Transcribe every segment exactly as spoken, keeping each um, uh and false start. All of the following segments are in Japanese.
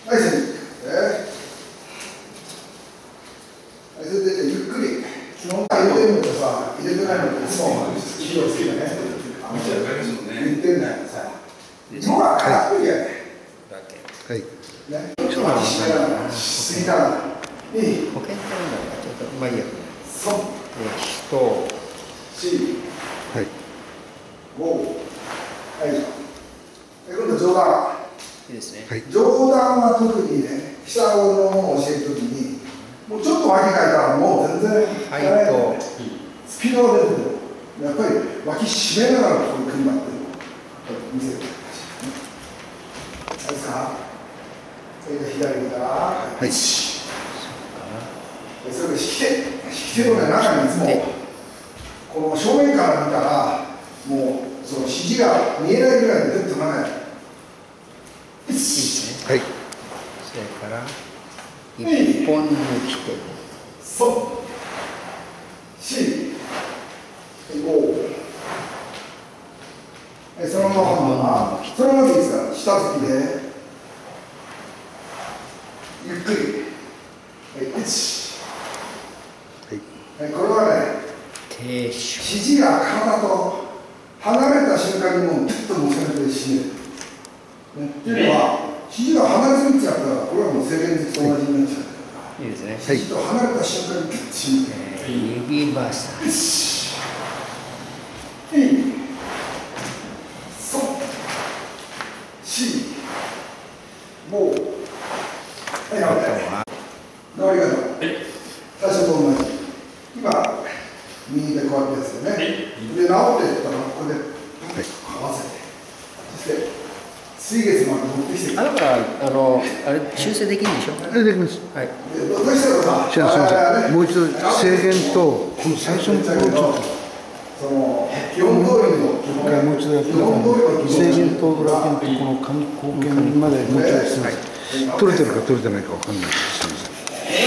はい、それで、はい、それでゆっくり、基本入れてるのとさ、入れてないのといつも気をつけてね。言ってんだよ、さ。もうかっこいいやね。 はい。 ね、ちょっと待って、しすぎたら。いい。 保険ってなんだろう、ちょっと、まあいいや。 そう。 え、と、 し、 はい。 ご、はい。今度上段。 いいですね。 上段は特にね、下のものを教えるときに、もうちょっと脇書いたらもう全然、 はいと、 スピードが出てくる。やっぱり脇締めながらここに組んだっていうのを見せてください。はいですか。それで左から、はい。それで引き手、引き手の、ね、中にいつも、この正面から見たら、もうその肘が見えないぐらいでぐっと中に。 いいですね。はい。それから一本抜き手。 そう。四。五。そのまま、そのままでいいですから、下突きで。ゆっくり。一。はい。これはね、肘が体と離れた瞬間にもうピュッと持ち上げて締める。っていうのは、肘が離れすぎちゃったら、これはもう制限と同じになっちゃうから。いいですね。肘と離れた瞬間にピュッと締めて。 指バサ。 よし。いい。そう。し。もう。はい、やめて。直り方。最初と同じ。今、右でこうやってやつよね。で、直っていったら、ここで合わせて。そして、水月まで持ってきて。 あ、だから、あの、あれ、修正できるんでしょうか。 できます。 はい。 どうしたのか。 じゃあ、すみません。もう一度、制限と、この最初のところ、ちょっと。 その、基本通りの。 一回もう一度やってください。制限と裏剣と、この紙貢献まで、もう一度、すみません。取れてるか取れてないかわかんないです。すみません。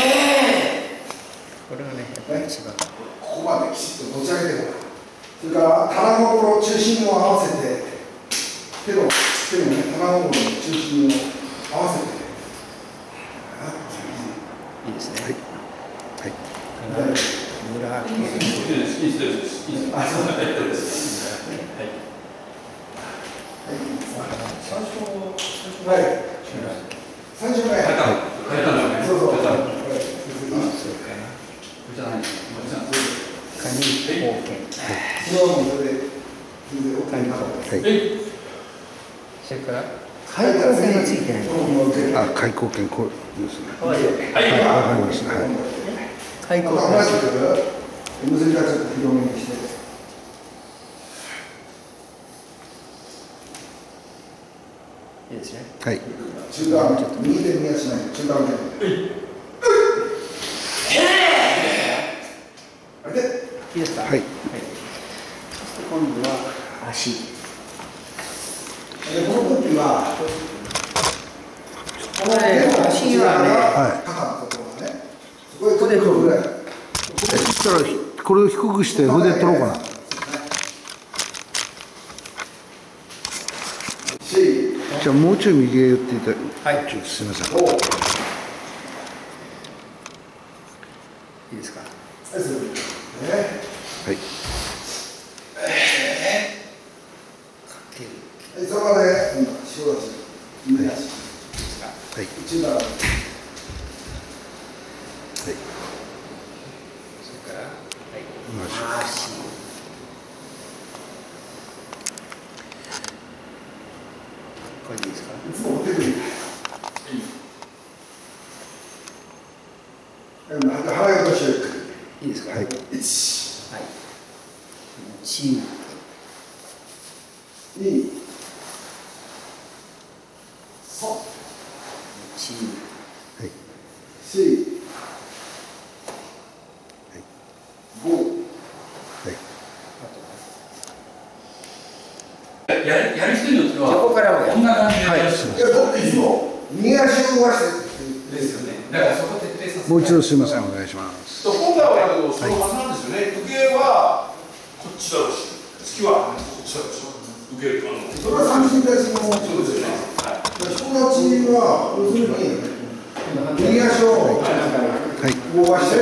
これがね、やっぱり一番。 ここまできちっと持ち上げてもらう。それから、棚心中心を合わせて、手の、手のね、棚心の中心を合わせて。 いいですね。 はい。はい。 裏剣。 いいです。いいです。いいです。いいです。あ、そうです。はい。 最初、はい。最初ね。はい。そうそう。 そうかな。カニ貢献。 そのままそれで。 カニ貢献。 はい。 それから。開口剣がついてない。 あ、開口剣、こうですね。 はい。 はい、わかりました。はい。 開口剣。 結び方ちょっと広めにして。 いいですね。 はい。 中段、右手右足ない。中段で。あれで。 いいですか。 はい。はい。 そして今度は足。 で、この時は。 これ足はね。 肩のところがね。そこで取れるぐらい。 そしたら、これを低くして筆取ろうかな。じゃあもうちょい右へ寄っていただいて、はい、すみません。いいですか。 はい。 そこまで、塩出し、右足。 はい。 中段。はい。 それから、はい。足。これいいですか。 いつも持ってくる。腹落としいいですか。 はい。 一。 はい。一。 二。三。 一。 はい。 四。五。はい。 やるやる人によってはここからもこんな感じでやる。 いや、僕いつも右足を動かしてですよね。だからそこ徹底させて。 もう一度すみません、お願いします。 今回はだけど、そのはずなんですよね。受けはこっちだろうし、突きはこっちだろうし、受受けるあのそれは三振立ちのそうですよね。人立ちは要するに右足を動かして。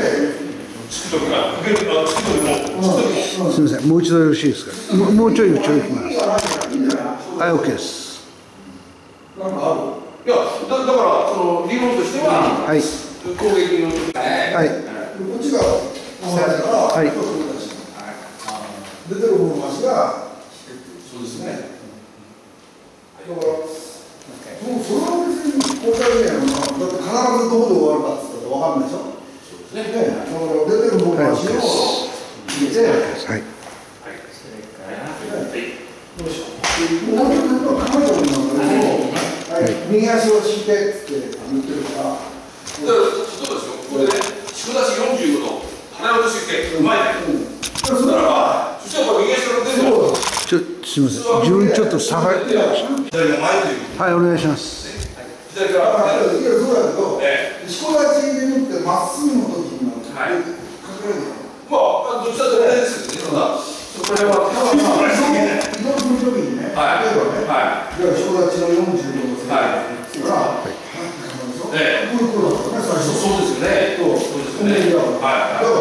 つくときが受けるあつくときもつくときもすみません、もう一度よろしいですか。もうもうちょいちょい行きます。はい、オッケーです。 なんかある。 いやだだからその理論としてははい。 攻撃の時はい。 こっちが下だから、 はい。 出てる方の足がそうですね。 だからもうそれは別に交代でやるのか。だって必ずどこで終わるかって言ったら分かんないでしょ。ね、だから出てる方の足を入れて、 はい。 どうしよう。もうちょっと構えたもんなんだけど、右足を引いてって言ってるから。 だから例えばですよ、ここでね、しこ出しよんじゅうごど、鼻落としてきて、前で。そしたら、そしたら右足が出てる。 ちょ、すみません。自分ちょっと下がり。 左が前という。 はい、お願いします。 左から。 いや、そうだけど、しこ立ちでもってまっすぐの時には、隠れる。 まあ、どっちだって同じですけどね、ただ、それは、 移動する時にね、例えばね、 はい。 いや、しこ立ちのよんじゅうどの線が、 ええ、 こういうことだからね、最初。 そうですよね。 そうですよね。はい。だから、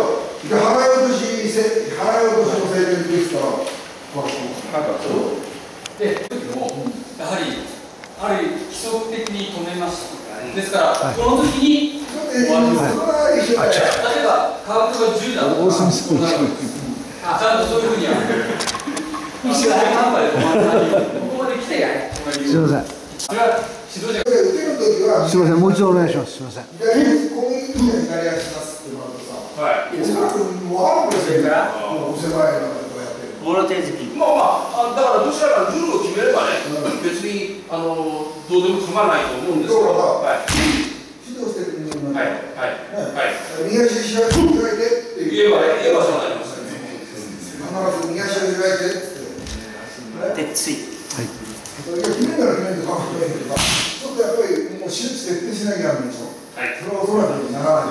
払い落とし、払い落としの制限できたら、こうで、もやはり、ある規則的に止めました。ですから、この時に終わります。例えば、カウントがじゅうだとか、ちゃんとそういうふうには、一緒に半端で止まらない。ここまで来て、 すみません。 それは指導者が。 打てる時は、 すみません、もう一度お願いします。すみません。 左足、攻撃的に左足出すってもらうとさ、 はい。 いいですか。もう、それから、もう、押せばいいのか、こうやって。 ボール手つき。 まあまあ、だからどちらかルールを決めればね、別にあのどうでも構わないと思うんですけど、はい、 指導してる人間はい、はい、はい、 右足開いてって言えばね、言えばそうなりますね。 必ず右足を開いてって。 で、つい。 はい。 それが決めたら決めるとかもいいけど、ちょっとやっぱりもう手術徹底しなきゃいけないでしょ。はい。それはおそらくならない。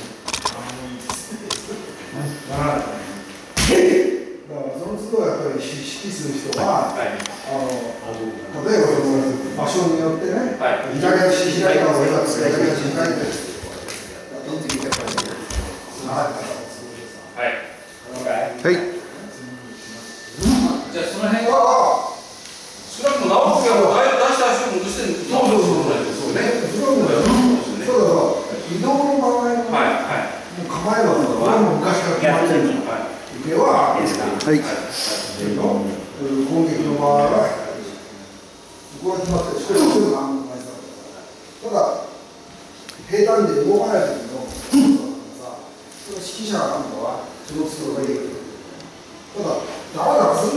ならない。だからその都度やっぱり指揮する人は、はい、あの例えばその場所によってね、はい、左足開いた方がいいかとか、左足開いて、どんどんやっぱりはい。 はい。 じゃあその辺は少なくとも直樹がもう出した足を戻してるんです。そうそうそうそうね。 そうだから移動の場合の構えはもう昔から決まってる。受けは、はい、攻撃の場合は、ここが決まってる、それをすぐ何もないただ、平坦で動かない時の、その指揮者なんかは、その都度がいい。ただ、だらだらす